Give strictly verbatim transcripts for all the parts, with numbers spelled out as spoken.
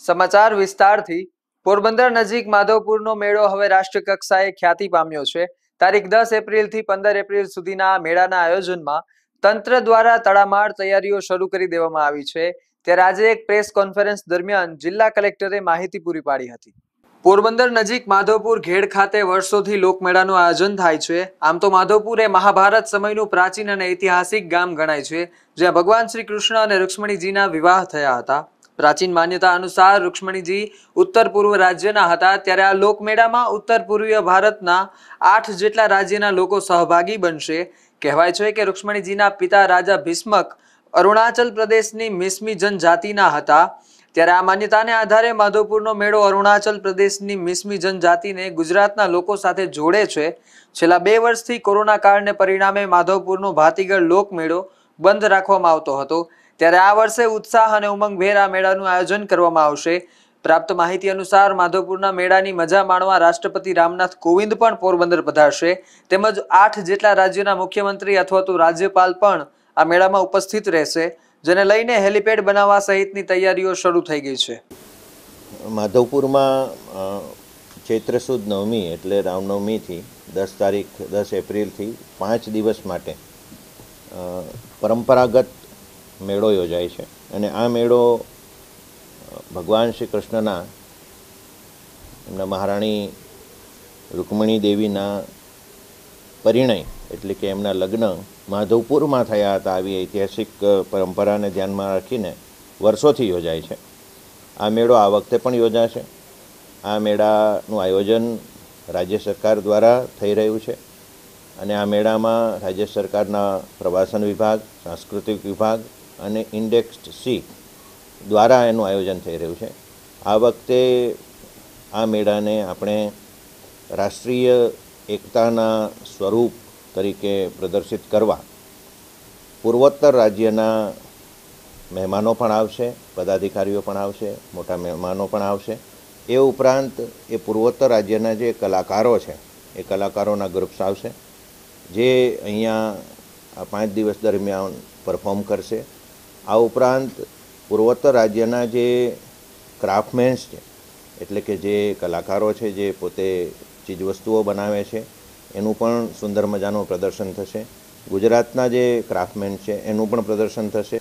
સમાચાર વિસ્તારથી પોરબંદર નજીક માધવપુરનો મેળો હવે રાષ્ટ્રીય કક્ષાએ ખ્યાતિ પામ્યો છે। તારીખ દસ એપ્રિલ થી પંદર એપ્રિલ સુધીના મેળાના આયોજનમાં તંત્ર દ્વારા તડામાર તૈયારીઓ શરૂ કરી દેવામાં આવી છે। ત્યારે આજે એક પ્રેસ કોન્ફરન્સ દરમિયાન જિલ્લા કલેક્ટરે માહિતી પૂરી પાડી હતી। પોરબંદર નજીક માધવપુર ઘેડ ખાતે વર્ષોથી લોકમેળાનું આયોજન થાય છે। આમ તો માધવપુર એ મહાભારત સમયનું પ્રાચીન અને ઐતિહાસિક ગામ ગણાય છે, જ્યાં ભગવાન શ્રી કૃષ્ણ અને રૂક્ષ્મણીજીના વિવાહ થયા હતા। प्राचीन मान्यता अनुसार रुक्ष्मणीजी उत्तर पूर्व राज्यना हता, त्यारे आ लोकमेळामां उत्तर पूर्वीय भारतना आठ जेटला राज्यना लोको सहभागी बनशे। कहेवाय छे के रुक्ष्मणीजीना पिता राजा भीष्मक अरुणाचल प्रदेशनी मिस्मी जनजातिना हता, त्यारे आ मान्यताने आधारे माधवपुरनो मेळो अरुणाचल प्रदेशनी मिस्मी जनजातिने गुजरातना लोको साथे जोड़े छे। छेल्ला बे वर्षथी कोरोना काळने परिणामे माधवपुरनो भातीगढ़ लोकमेळो बंध राखवामां आवतो हतो, ત્યારે આ વર્ષે ઉત્સાહ અને ઉમંગભેર આ મેળાનું આયોજન કરવામાં આવશે। પ્રાપ્ત માહિતી અનુસાર માધવપુરના મેળાની મજા માણવા રાષ્ટ્રપતિ રામનાથ કોવિંદ પણ પોરબંદર પધારશે, તેમજ આઠ જેટલા રાજ્યોના મુખ્યમંત્રી અથવા તો રાજ્યપાલ પણ આ મેળામાં ઉપસ્થિત રહેશે, જેને લઈને હેલિપેડ બનાવવા સહિતની તૈયારીઓ શરૂ થઈ ગઈ છે। માધવપુરમાં ચૈત્ર સુદ નવમી એટલે રામનવમીથી દસ તારીખ દસ એપ્રિલથી પાંચ દિવસ માટે પરંપરાગત મેળો યોજાય છે। અને આ મેળો ભગવાન શ્રી કૃષ્ણના એમના મહારાણી રૂકમણી દેવીના પરિણય એટલે કે એમના લગ્ન માધવપુરમાં થયા હતા, આવી ઐતિહાસિક પરંપરાને ધ્યાનમાં રાખીને વર્ષોથી યોજાય છે। આ મેળો આ વખતે પણ યોજાશે। આ મેળાનું આયોજન રાજ્ય સરકાર દ્વારા થઈ રહ્યું છે અને આ મેળામાં રાજ્ય સરકારના પ્રવાસન વિભાગ, સાંસ્કૃતિક વિભાગ અને ઇન્ડેક્સ્ડ સી દ્વારા એનું આયોજન થઈ રહ્યું છે। આ વખતે આ મેળાને આપણે રાષ્ટ્રીય એકતાના સ્વરૂપ તરીકે પ્રદર્શિત કરવા પૂર્વોત્તર રાજ્યના મહેમાનો પણ આવશે, પદાધિકારીઓ પણ આવશે, મોટા મહેમાનો પણ આવશે। એ ઉપરાંત એ પૂર્વોત્તર રાજ્યના જે કલાકારો છે એ કલાકારોના ગ્રુપ્સ આવશે, જે અહીંયા આ પાંચ દિવસ દરમિયાન પરફોર્મ કરશે। આ ઉપરાંત પૂર્વોત્તર રાજ્યના જે ક્રાફ્ટમેન્સ છે એટલે કે જે કલાકારો છે જે પોતે ચીજવસ્તુઓ બનાવે છે એનું પણ સુંદર મજાનું પ્રદર્શન થશે। ગુજરાતના જે ક્રાફ્ટમેન છે એનું પણ પ્રદર્શન થશે।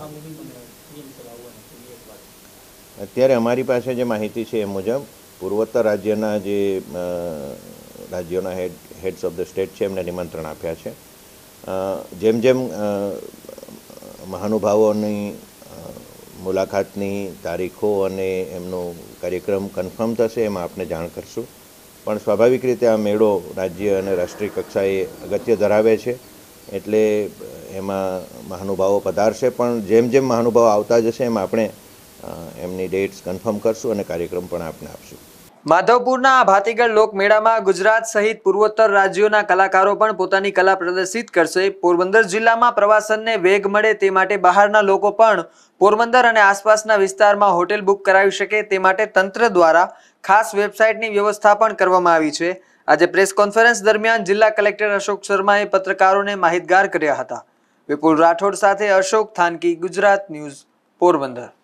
અત્યારે અમારી પાસે જે માહિતી છે એ મુજબ પૂર્વોત્તર રાજ્યના જે રાજ્યોના head heads of the state છે એમને નિમંત્રણ આપ્યા છે। જેમ જેમ મહાનુભાવોની મુલાકાતની તારીખો અને એમનો કાર્યક્રમ કન્ફર્મ થશે એમાં આપને જાણ કરશું। પણ સ્વાભાવિક રીતે આ મેળો રાજ્ય અને રાષ્ટ્રીય કક્ષાએ અગત્ય ધરાવે છે, એટલે એમાં મહાનુભાવો પધારશે, પણ જેમ જેમ મહાનુભાવો આવતા જશે એમ આપણે એમની ડેટ્સ કન્ફર્મ કરશું અને કાર્યક્રમ પણ આપને આપશું। માધવપુરના આ ભાતીગળ લોકમેળામાં ગુજરાત સહિત પૂર્વોત્તર રાજ્યોના કલાકારો પણ પોતાની કલા પ્રદર્શિત કરશે। પોરબંદર જિલ્લામાં પ્રવાસનને વેગ મળે તે માટે બહારના લોકો પણ પોરબંદર અને આસપાસના વિસ્તારમાં હોટેલ બુક કરાવી શકે તે માટે તંત્ર દ્વારા ખાસ વેબસાઇટની વ્યવસ્થા પણ કરવામાં આવી છે। આજે પ્રેસ કોન્ફરન્સ દરમિયાન જિલ્લા કલેક્ટર અશોક શર્માએ પત્રકારોને માહિતગાર કર્યા હતા। વિપુલ રાઠોડ સાથે અશોક થાનકી, ગુજરાત ન્યૂઝ, પોરબંદર।